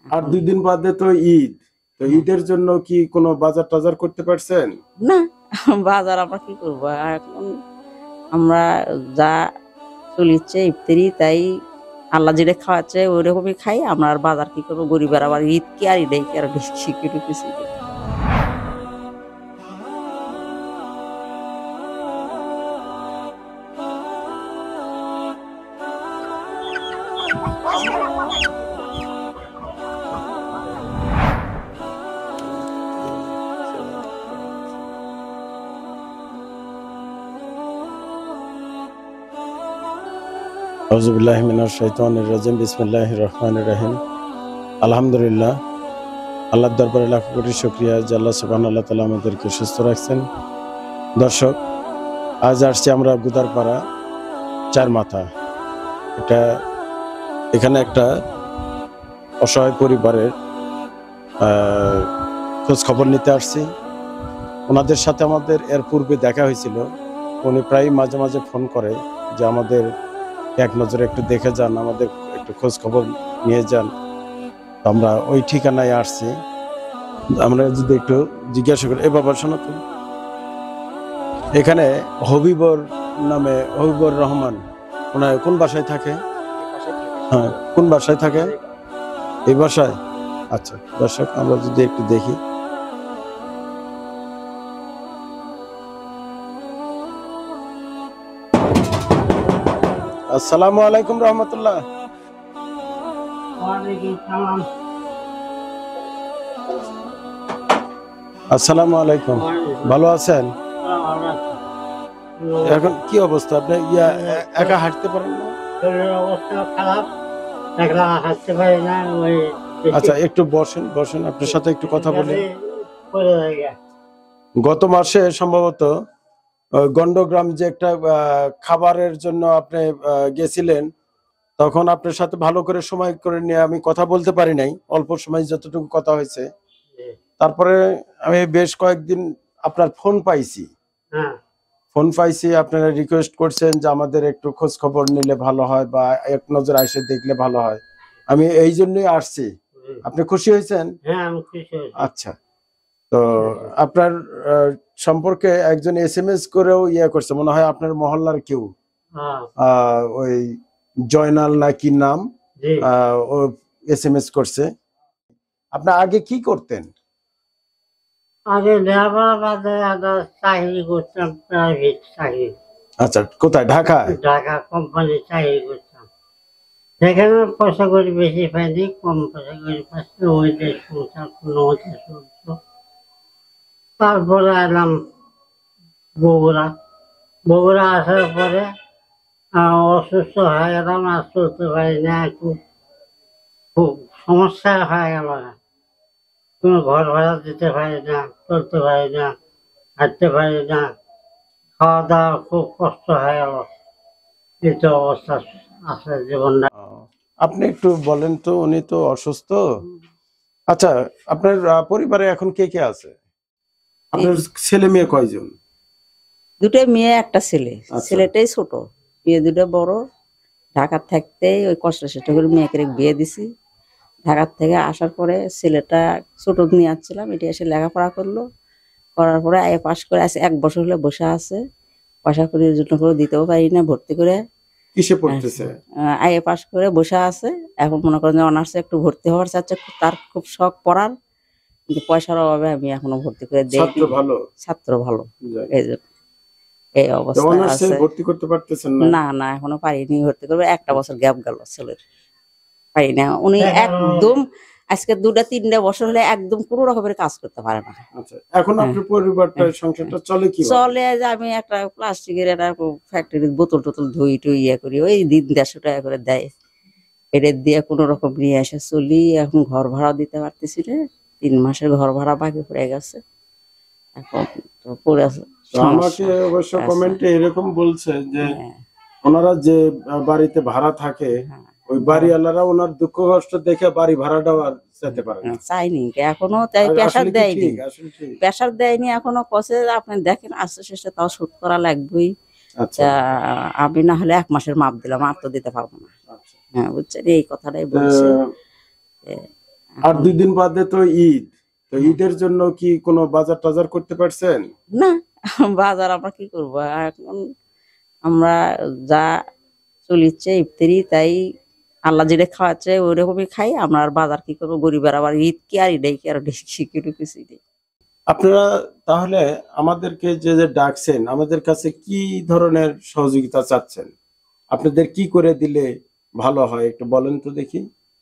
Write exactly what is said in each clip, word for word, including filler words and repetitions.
আর দুই দিন বাদে তো ঈদ, তো ঈদের জন্য কি কোনো বাজার টাজার করতে পারছেন? না, বাজার আমরা কি করবো এখন, আমরা যা চলিচ্ছে ইফতারি, তাই আল্লাহ যেটা খাওয়াচ্ছে ওই রকমই খাই আমরা। আর বাজার কি করবো, গরিবের আবার ঈদ কি আর ঈদ কি আর শিখে ঢুকেছি। আউযুবিল্লাহি মিনাশ শাইতানির রাজিম। বিসমিল্লাহির রহমানির রহিম। আলহামদুলিল্লাহ, আল্লাহর দরবারে লাখ কোটি শুকরিয়া যে আল্লাহ সুবহানাহু ওয়া তাআলা আমাদেরকে সুস্থ রাখছেন। দর্শক, আজ আসছি আমরা গুদারপাড়া চার মাথা। এটা এখানে একটা অসহায় পরিবারের খোঁজ খবর নিতে আসছি। ওনাদের সাথে আমাদের এর পূর্বে দেখা হয়েছিল। উনি প্রায় মাঝে মাঝে ফোন করে যে আমাদের এক নজরে একটু দেখে যান, আমাদের একটু খোঁজ খবর নিয়ে যান। আমরা ওই ঠিকানায় আসছি। আমরা যদি একটু জিজ্ঞাসা করি, এ বাবা শোনো তো, এখানে হবিবর নামে হবিবর রহমান ওনার কোন বাসায় থাকে? হ্যাঁ, কোন বাসায় থাকে? এই বাসায়। আচ্ছা দর্শক, আমরা যদি একটু দেখি। আসসালামু আলাইকুম রহমতুল্লাহ। আসসালামু আলাইকুম, ভালো আছেন? এখন কি অবস্থা? আপনি ইয়া একা হাঁটতে পারেন না? অবস্থা খারাপ, একলা হাঁটতে পারি না। ওই আচ্ছা একটু বসেন, বসেন, আপনার সাথে একটু কথা বলি। গত মাসে সম্ভবত গন্ডগ্রাম যে একটা খাবারের জন্য আপনি গেছিলেন, তখন আপনার সাথে ভালো করে সময় করে নিয়ে আমি কথা বলতে পারি নাই, অল্প সময় যতটুকু কথা হয়েছে। তারপরে আমি বেশ কয়েকদিন আপনার ফোন পাইছি, ফোন পাইছি আপনারা রিকোয়েস্ট করছেন যে আমাদের একটু খোঁজ খবর নিলে ভালো হয় বা এক নজর এসে দেখলে ভালো হয়। আমি এই জন্যই আসছি। আপনি খুশি হয়েছেন? হ্যাঁ, আমি খুশি হয়েছি। আচ্ছা, তো আপনার সম্পর্কে একজন এস এম এস করেও ইয়ে করছে, মনে হয় আপনার মহল্লার কেউ, ওই জয়নাল নাকি নাম, ও এস এম এস করছে। আপনি আগে কি করতেন? আগে লেবার বাদে চাকরি করতাম, প্রাইভেট চাকরি। আচ্ছা, কোথায়? ঢাকা? ঢাকা কোম্পানি চাকরি করতাম। সেখানে পয়সা করে বেশি পাইনি, কম পয়সা করে পাচ্ছি, ওইটাই সংসার কোনো মতে চলতো। তারপরে এলাম বগুড়া। বগুড়া আসার পরে অসুস্থ হয়ে গেলাম, আর চলতে পারি না, খুব খুব সমস্যা হয়ে গেল। কোনো ঘর ভাড়া দিতে পারি না, চলতে পারি না, হাঁটতে পারি না, খাওয়া দাওয়া খুব কষ্ট হয়ে গেল। এই তো অবস্থা আছে জীবনটা। আপনি একটু বলেন তো, উনি তো অসুস্থ। আচ্ছা, আপনার পরিবারে এখন কে কে আছে? আপনার ছেলে মেয়ে কয়জন? দুটো মেয়ে, একটা ছেলে। ছেলেটাই ছোট, মেয়ে দুটো বড়। ঢাকার থাকতে ওই কষ্ট সেটা করে মেয়েকে বিয়ে দিছি। ঢাকার থেকে আসার পরে ছেলেটা ছোট নিয়ে আসছিলাম, এটা এসে লেখাপড়া করলো। করার পরে আয়ে পাশ করে আছে, এক বছর হলে বসে আছে, পয়সা করে জন্য করে দিতেও পারি না, ভর্তি করে। কিসে পড়তেছে? আয়ে পাশ করে বসে আছে। এখন মনে করেন যে অনার্সে একটু ভর্তি হওয়ার চাচ্ছে, তার খুব শখ পড়ার, কিন্তু পয়সার অভাবে আমি এখনো ভর্তি করে দেই। ছাত্র ভালো, ছাত্র ভালো, এই জন্য এই অবস্থা আছে। ভর্তি করতে পারতেছেন না? না না, এখনো পারিনি ভর্তি করবে। একটা বছর গ্যাপ গেল ছেলের, পারি না। উনি একদম আজকে দুটা তিনটা বছর হলে একদম কোনো রকমের কাজ করতে পারে না। আচ্ছা, এখন আপনার পরিবারটা সংসারটা চলে কি? চলে যে আমি একটা প্লাস্টিকের একটা ফ্যাক্টরির বোতল টোতল ধুই টুই ইয়ে করি, ওই দিন দেড়শো টাকা করে দেয়, এটা দিয়ে কোনো রকম নিয়ে এসে চলি। এখন ঘর ভাড়া দিতে পারতেছি না, তিন মাসের ঘর ভাড়া বাকি পড়ে গেছে। এখন তো পড়ে আছে। আমাকে অবশ্য কমেন্টে এরকম বলছে যে ওনারা যে বাড়িতে ভাড়া থাকে, ওই বাড়িওয়ালারা ওনার দুঃখ কষ্ট দেখে বাড়ি ভাড়া দেওয়ার চাইতে পারে না, চাইনি এখনো, তাই প্রেশার দেয়নি, প্রেশার দেয়নি এখনো। কষে আপনি দেখেন আস্তে শেষে তাও শোধ করা লাগবেই। আমি না হলে এক মাসের মাপ দিলাম, আর তো দিতে পারবো না। হ্যাঁ বুঝছেন, এই কথাটাই বলছে। আর দুই দিন বাদে তো ঈদ, তো ঈদের জন্য কি কোনো বাজার টাজার করতে পারছেন? না, বাজার আমরা কি করবো এখন, আমরা যা চলিচ্ছে ইফতারি, তাই আল্লাহ যেটা খাওয়াচ্ছে ওই রকমই খাই আমরা। আর বাজার কি করবো, গরিবের আবার ঈদ কি আর ঈদাই কি আর দেখি কিছু কিছু নেই। আপনারা তাহলে আমাদেরকে যে যে ডাকছেন, আমাদের কাছে কি ধরনের সহযোগিতা চাচ্ছেন? আপনাদের কি করে দিলে ভালো হয় একটু বলেন তো দেখি।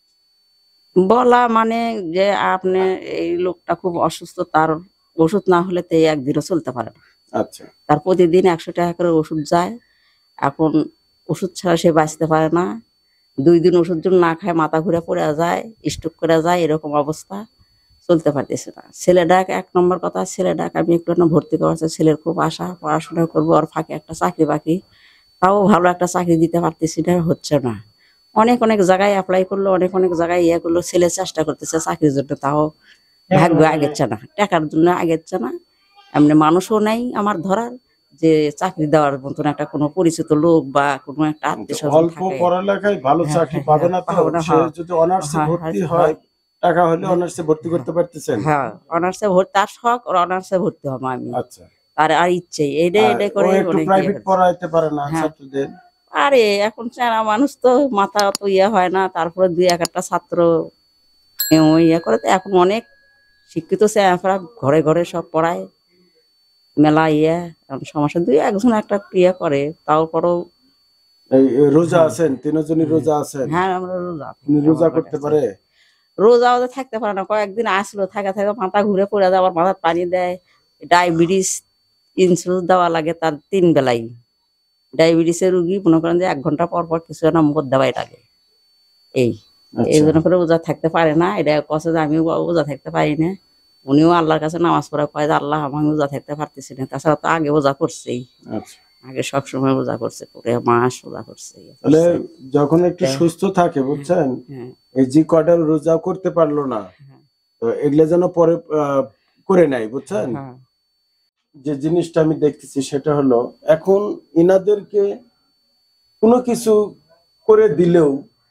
বলা মানে যে আপনি এই লোকটা খুব অসুস্থ, তার ওষুধ না হলে তো এই একদিনও চলতে পারে না। আচ্ছা তার প্রতিদিন একশো টাকা করে ওষুধ যায়। এখন ওষুধ ছাড়া সে বাঁচতে পারে না। দুই দিন ওষুধ যদি না খায় মাথা ঘুরে পড়ে যায়, স্ট্রোক করে যায়, এরকম অবস্থা, চলতে পারতেছে না। ছেলেটাকে এক নম্বর কথা, ছেলেটাকে আমি একটু না ভর্তি করাচ্ছি। ছেলের খুব আশা, পড়াশোনা করবো, ওর ফাঁকে একটা চাকরি বাকরি, তাও ভালো একটা চাকরি দিতে পারতেছি না, হচ্ছে না। অনেক অনেক জায়গায় অ্যাপ্লাই করলো, অনেক অনেক জায়গায় ইয়ে করলো, ছেলে চেষ্টা করতেছে চাকরির জন্য, তাও ভাগ্য আগেচ্ছে না, টাকার জন্য আগেচ্ছে না। এমনি মানুষও নাই আমার ধরার যে চাকরি দেওয়ার মতন একটা কোনো পরিচিত লোক বা কোনো একটা আত্মীয় স্বজন অল্প থাকে। পড়ালেখায় ভালো হ্যাঁ, চাকরি হ্যাঁ, পাবে না তো, পাবো না, সে হ্যাঁ। যদি অনার্সে হ্যাঁ, ভর্তি হ্যাঁ, হয়, টাকা হলে অনার্সে ভর্তি করতে পারতেছেন? হ্যাঁ, অনার্সে ভর্তি, তার শখ ওর অনার্সে ভর্তি হবো আমি। আচ্ছা, তার আর ইচ্ছে এটাই এটাই ও করে একটু অনেক ইয়ে প্রাইভেট করছে। পড়াইতে পারে না হ্যাঁ। ছাত্রদের? আরে এখন চেনা মানুষ তো, মাথা অত ইয়ে হয় না, তারপরে দুই এক একটা ছাত্র এও ইয়ে করে, তো এখন অনেক শিক্ষিত চেনাফেরা ঘরে ঘরে সব পড়ায়, মেলা ইয়ে, এখন সমস্যা দুই একজন একটা ইয়ে করে, তারপরেও। এই এই রোজা আছেন, তিনজনই রোজা আছেন? হ্যাঁ, আমরা রোজা থাকি, উনি রোজা আমার করতে কাছে। পারে? রোজা ওদের থাকতে পারে না, কয়েকদিন আসলো, থাকা থাকা মাথা ঘুরে পড়ে যায়, আবার মাথার পানি দেয়। ডায়াবেটিস ইনসুলিন দেওয়া লাগে তার তিন বেলাই। ডায়াবেটিসের রুগী মনে করেন যে এক ঘন্টা পর পর কিছু একটা মুখ দেওয়াই লাগে। এই এই আচ্ছা, জন্য করে রোজা থাকতে পারে না। এটা কছে যে আমিও রোজা থাকতে পারি না। উনিও আল্লাহর কাছে নামাজ পড়া কয় যে আল্লাহ আমি রোজা থাকতে পারতেছি না। তাছাড়া তো আগে রোজা করছেই, আচ্ছা। আগে সবসময় রোজা করছে, পুরো মাস রোজা করছে। তাহলে যখন একটু সুস্থ থাকে, বুঝছেন, হ্যাঁ, এই যে কয়টা রোজা করতে পারলো না, হ্যাঁ, তো এগুলো যেন পরে আহ, করে নেয়, বুঝছেন। হ্যাঁ, যে জিনিসটা আমি দেখতেছি সেটা হলো, এখন ইনাদেরকে কোনো কিছু করে দিলেও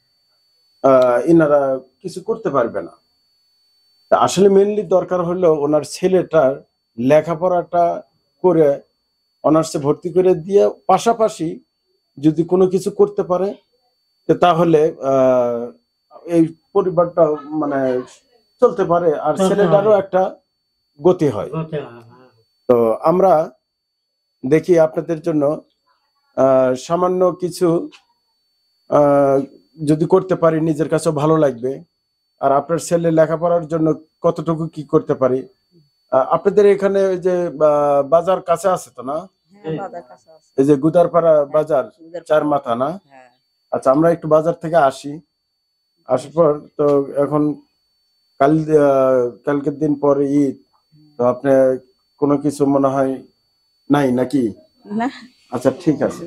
আহ ইনারা কিছু করতে পারবে না। তা আসলে মেনলি দরকার হলো ওনার ছেলেটার লেখাপড়াটা করে অনার্সে ভর্তি করে দিয়ে পাশাপাশি যদি কোনো কিছু করতে পারে, তো তাহলে আহ এই পরিবারটা মানে চলতে পারে, আর চলতে ছেলেটারও পারে। একটা গতি হয়। হতে হয়, হ্যাঁ। তো আমরা দেখি আপনাদের জন্য আহ সামান্য কিছু আহ যদি করতে পারি, নিজের কাছেও ভালো লাগবে। আর আপনার ছেলে লেখাপড়ার জন্য কতটুকু কি করতে পারি। আহ, আপনাদের এখানে ওই যে আহ, বাজার কাছে আছে তো না? হ্যাঁ, বাজার কাছে আছে। এই যে গুদারপাড়া বাজার, সুদের চার পাওয়া। মাথা না? হ্যাঁ, আচ্ছা, আমরা একটু বাজার থেকে আসি, আসার পর তো এখন কাল আহ, কালকের দিন পরে ঈদ, তো আপনি কোনো কিছু মনে হয় নাই নাকি? না, আচ্ছা, ঠিক আছে,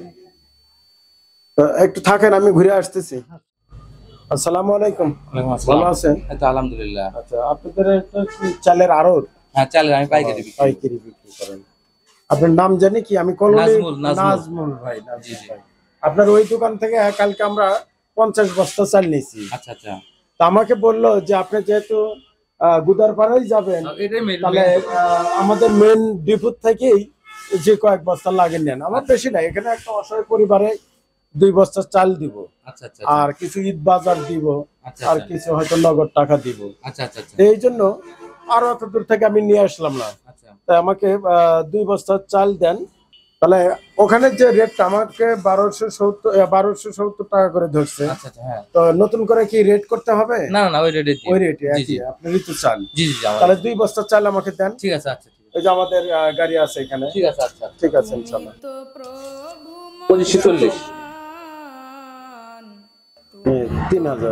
তো একটু থাকেন, আমি ঘুরে আসতেছি। আসসালামু আলাইকুম। ওয়ালাইকুম ভালো আসসালাম। আছেন? এই তো আলহামদুলিল্লাহ। আচ্ছা, আপনাদের একটা কি চালের আড়ত? হ্যাঁ, চালের আমি পাইকারি বিক্রি করি। পাইকারি বিক্রি করেন। আপনার নাম জানি কি? আমি কলোনি। নাজমুল, নাজমুল। নাজমুল ভাই, নাজমুল জি, জি। ভাই। আপনার ওই দোকান থেকে কালকে আমরা পঞ্চাশ বস্তা চাল নিয়েছি। আচ্ছা আচ্ছা। তা আমাকে বললো যে আপনি যেহেতু আহ, গুদারপাড়াই যাবেন, এটাই মেন। তাহলে আহ, আমাদের মেন ডিপো থেকেই যে কয়েক বস্তা লাগে নেন। আমার বেশি নাই, এখানে একটা অসহায় পরিবারে দুই বস্তা চাল দিব, আচ্ছা আচ্ছা। আর কিছু ঈদ বাজার দিব, আচ্ছা, আর আচ্ছা। কিছু হয়তো নগদ টাকা দিব। আচ্ছা আচ্ছা আচ্ছা। এই জন্য আরো এত দূর থেকে আমি নিয়ে আসলাম না। আচ্ছা তাই আমাকে আহ, দুই বস্তা চাল দেন। তাহলে ওখানে যে রেটটা আমাকে বারোশো সত্তর বারোশো সত্তর টাকা করে ধরছে, আচ্ছা আচ্ছা। হ্যাঁ। তো নতুন করে কি রেট করতে হবে? না না না, ওই রেটে ওই রেটে জি জি। আপনি ঋতু চাল। জি জি জি, আমার। তাহলে দুই বস্তা চাল আমাকে দেন। ঠিক আছে, আচ্ছা ঠিক আছে। ওই যে আমাদের আহ, গাড়ি আছে এখানে। ঠিক আছে, আচ্ছা। ঠিক আছে, ইনশাল্লাহ। পঁচিশশো চল্লিশ। হ্যাঁ, তিন হাজার।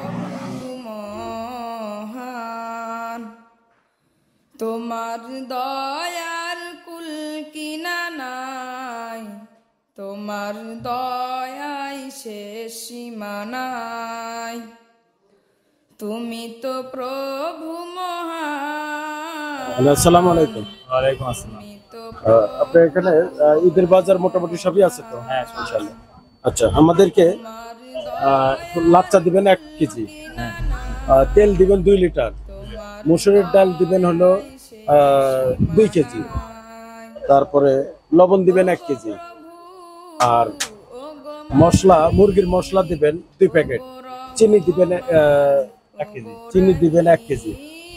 মহান তোমার দয়ার কুল কিনা নাই, তোমার দয়াই শেষ সীমা নাই, তুমি তো প্রভু মহান। আসসালামু আলাইকুম। ওয়ালাইকুম আসসালাম। তুমি তো আহ, আপনার এখানে আহ, ঈদের বাজার মোটামুটি সবই আছে তো? হ্যাঁ, ইনশাল্লাহ। আচ্ছা, আমাদেরকে তোমার আহ, লাচ্চা দিবেন এক কেজি। হ্যাঁ। আহ, তেল দিবেন দুই লিটার, মুসুরের ডাল দিবেন হলো আহ, দুই কেজি, তারপরে লবণ দিবেন এক কেজি, আর মশলা মুরগির মশলা দিবেন দুই প্যাকেট, চিনি দিবেন আহ, এক কেজি, চিনি দিবেন এক কেজি।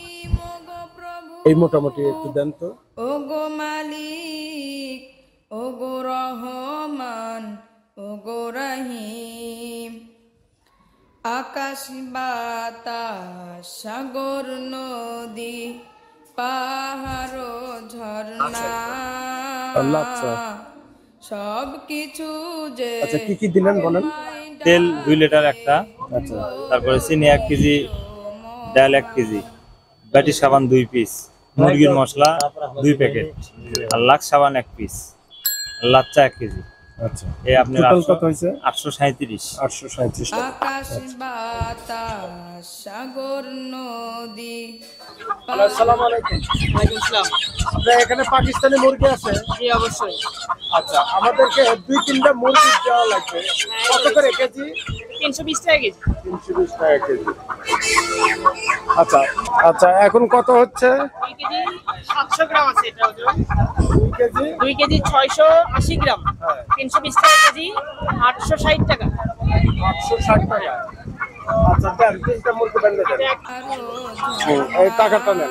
এই মোটামুটি একটু দেন তো। ও গো মালিক, ও গো রহমান, ও গো রহিম, আকাশ বাতাস সাগর নদী পাহাড় ঝর্ণা আল্লাহ, আচ্ছা সব কিছু যে আচ্ছা কি কি দিলেন বলেন। তেল দুই লিটার একটা, আচ্ছা তারপরে চিনি এক কেজি, ডাল এক কেজি, ব্যাটি সাবান দুই পিস, মুরগির মশলা দুই প্যাকেট, আর লাক্স সাবান এক পিস, আর লাচ্চা এক কেজি। আচ্ছা এই আপনার টোটাল কত হয়েছে? আটশো সাঁত্রিশ। আটশো সাঁত্রিশ টাকা। আকাশ বাতাস সাগর নদী। আসসালামু আলাইকুম। ওয়ালাইকুম আসসালাম। আপনার এখানে পাকিস্তানি মুরগি আছে? জি অবশ্যই। আচ্ছা, আমাদেরকে দুই তিনটা মুরগি দেওয়া লাগবে। কত করে কেজি? তিনশো বিশ টাকা কেজি। তিনশো বিশ টাকা কেজি। আচ্ছা আচ্ছা, এখন কত হচ্ছে? দুই কেজি সাতশো গ্রাম আছে এটা ওজন। দুই কেজি দুই কেজি ছয়শো আশি গ্রাম। হ্যাঁ। তিনশো বিশ টাকা কেজি, আটশো ষাট টাকা। আটশো ষাট টাকা। আচ্ছা দেন, তিনটা মুরগি বেঁধে দেন। হুম, এই টাকাটা নেন।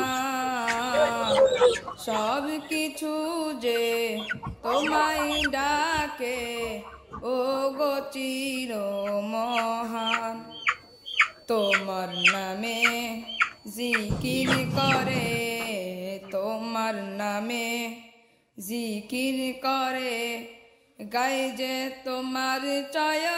সব কিছু যে তোমায় ডাকে, ও গো চির মহান, তোমার নামে জিকির করে, তোমার নামে জিকির করে, গাই যে তোমার জয়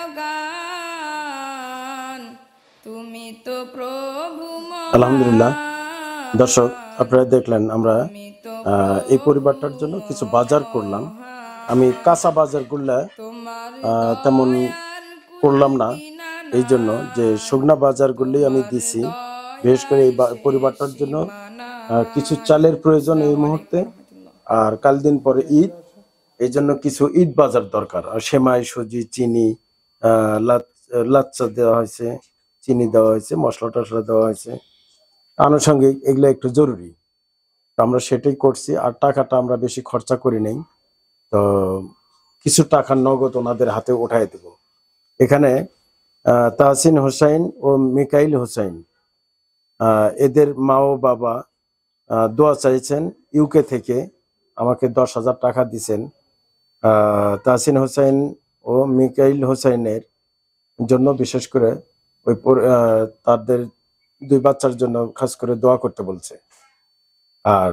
গান, তুমি তো প্রভু মহান। আলহামদুলিল্লাহ, দর্শক আপনারা দেখলেন আমরা আহ, এই পরিবারটার জন্য কিছু বাজার করলাম। আমি কাঁচা বাজারগুলা আহ, তেমন করলাম না, এই জন্য যে শুকনা বাজারগুলি আমি দিছি। বিশেষ করে এই বা- পরিবারটার জন্য আহ, কিছু চালের প্রয়োজন এই মুহূর্তে, আর কাল দিন পরে ঈদ, এই জন্য কিছু ঈদ বাজার দরকার। আর সেমাই, সুজি, চিনি, আহ লাচ- লাচ্চা দেওয়া হয়েছে, চিনি দেওয়া হয়েছে, মশলা টশলা দেওয়া হয়েছে, আনুষঙ্গিক এগুলো একটু জরুরি। তো আমরা সেটাই করছি, আর টাকাটা আমরা বেশি খরচা করি নাই। তো কিছু টাকা নগদ ওনাদের হাতে উঠাই দেব। এখানে আহ, তাহসিন হোসাইন ও মিকাইল হোসাইন, আহ, এদের মা ও বাবা আহ, দোয়া চাইছেন, ইউকে থেকে আমাকে দশ হাজার টাকা দিছেন। আহ, তাহসিন হোসাইন ও মিকাইল হোসাইনের জন্য বিশেষ করে ওই পর- আহ, তাদের দুই বাচ্চার জন্য খাস করে দোয়া করতে বলছে। আর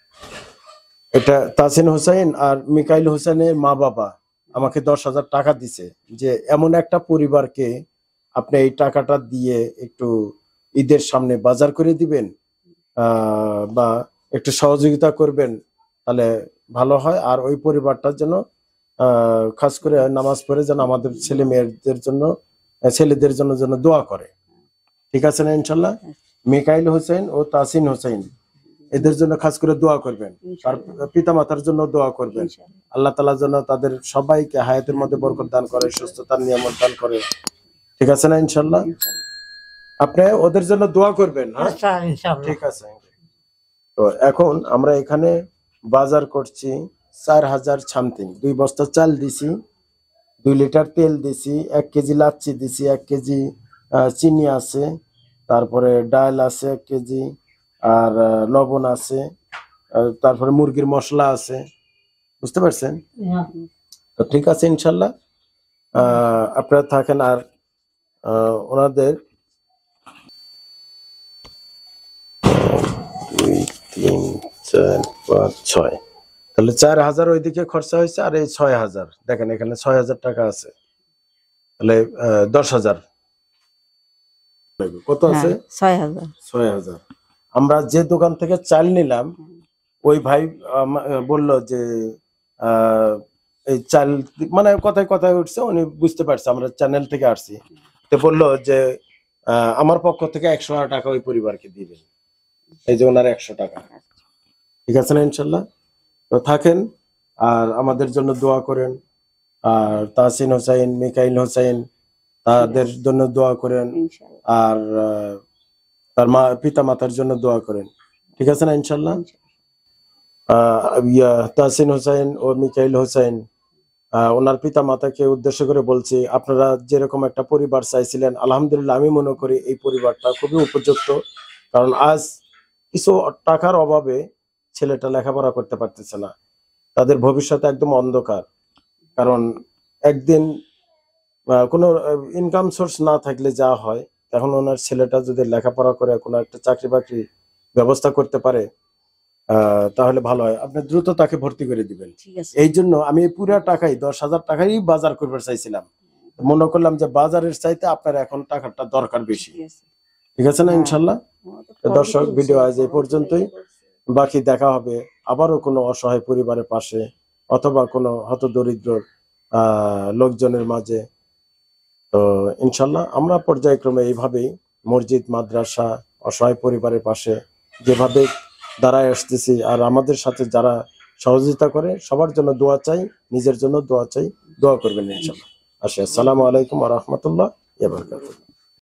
এটা তাহসিন হোসেন আর মিকাইল হোসেনের মা বাবা আমাকে দশ হাজার টাকা দিছে, যে এমন একটা পরিবারকে আপনি এই টাকাটা দিয়ে একটু ঈদের সামনে বাজার করে দিবেন, আহ বা একটু সহযোগিতা করবেন, তাহলে ভালো হয়। আর ওই পরিবারটার জন্য আহ খাস করে নামাজ পড়ে যেন আমাদের ছেলে মেয়েদের জন্য, আহ, ছেলেদের জন্য যেন দোয়া করে। ঠিক আছে না ইনশাল্লাহ? মিকাইল হোসেন ও তাসিন হোসেন এদের জন্য খাস করে দোয়া করবেন, আর পিতা মাতার জন্য দোয়া করবেন। আল্লাহ তাআলা যেন তাদের সবাইকে হায়াতের মধ্যে বরকত দান করে, সুস্থতার নিয়ামত দান করে। ঠিক আছে না ইনশাল্লাহ? আপনি ওদের জন্য দোয়া করবেন। হ্যাঁ, আচ্ছা ইনশাআল্লাহ। ঠিক আছে। তো এখন আমরা এখানে বাজার করছি চার হাজার সামথিং। দুই বস্তা চাল দিছি, দুই লিটার তেল দিছি, এক কেজি লাচ্ছি দিছি, এক কেজি আহ, চিনি আছে, তারপরে ডাল আছে এক কেজি, আর আহ, লবণ আছে, আহ, তারপরে মুরগির মশলা আছে। বুঝতে পারছেন? তো ঠিক আছে ইনশাল্লাহ, আহ আপনারা থাকেন। আর আহ, ওনাদের দুই তিন চার পাঁচ ছয়, তাহলে চার হাজার ওইদিকে খরচা হয়েছে, আর এই ছয় হাজার দেখেন এখানে ছয় হাজার টাকা আছে, তাহলে আহ, দশ হাজার কত আছে? হ্যাঁ, ছয় হাজার। ছয় হাজার। আমরা যে দোকান থেকে চাল নিলাম, ওই ভাই আম- বলল যে আহ, এই চাল মানে কথায় কথায় উঠছে, উনি বুঝতে পারছে আমরা চ্যানেল থেকে আসছি, তো বললো যে আহ, আমার পক্ষ থেকে একশো টাকা ওই পরিবারকে দিবেন, এই যে ওনার একশো টাকা। ঠিক আছে না ইনশাল্লাহ? তো থাকেন, আর আমাদের জন্য দোয়া করেন। আর তাহসিন হোসাইন, মিকাইল হোসাইন, তাদের জন্য দোয়া করেন। ইনশাআল্লাহ। আর আহ, তার মা পিতা মাতার জন্য দোয়া করেন, ঠিক আছে না ইনশাল্লাহ? আহ ইয়া তাহসিন হোসেন ও মিকাইল হোসেন, আহ ওনার পিতা মাতাকে উদ্দেশ্য করে বলছি, আপনারা যেরকম একটা পরিবার চাইছিলেন, আলহামদুলিল্লাহ আমি মনে করি এই পরিবারটা খুবই উপযুক্ত। কারণ আজ কিছু টাকার অভাবে ছেলেটা লেখাপড়া করতে পারতেছে না, তাদের ভবিষ্যৎ একদম অন্ধকার। কারণ একদিন আহ, কোনো ইনকাম সোর্স না থাকলে যা হয়, এখন ওনার ছেলেটা যদি লেখাপড়া করে কোনো একটা চাকরি বাকরি ব্যবস্থা করতে পারে আহ তাহলে ভালো হয়। আপনি দ্রুত তাকে ভর্তি করে দিবেন। ঠিক আছে। এই জন্য আমি এই পুরা টাকাই দশ হাজার টাকাই বাজার করবার চাইছিলাম, মনে করলাম যে বাজারের চাইতে আপনার এখন টাকাটা দরকার বেশি, ঠিক আছে। ঠিক আছে না ইনশাল্লাহ? তো দর্শক, ভিডিও আজ এই পর্যন্তই, বাকি দেখা হবে আবারও কোনো অসহায় পরিবারের পাশে অথবা কোনো হতদরিদ্র আহ লোকজনের মাঝে। তো ইনশাল্লাহ আমরা পর্যায়ক্রমে এইভাবেই মসজিদ, মাদ্রাসা, অসহায় পরিবারের পাশে যেভাবে দাঁড়ায় আসতেছি, আর আমাদের সাথে যারা সহযোগিতা করে সবার জন্য দোয়া চাই, নিজের জন্য দোয়া চাই, দোয়া করবেন ইনশাল্লাহ। আসি, আসসালামু আলাইকুম ওয়া রাহমাতুল্লাহ ওয়া বারাকাতুহু।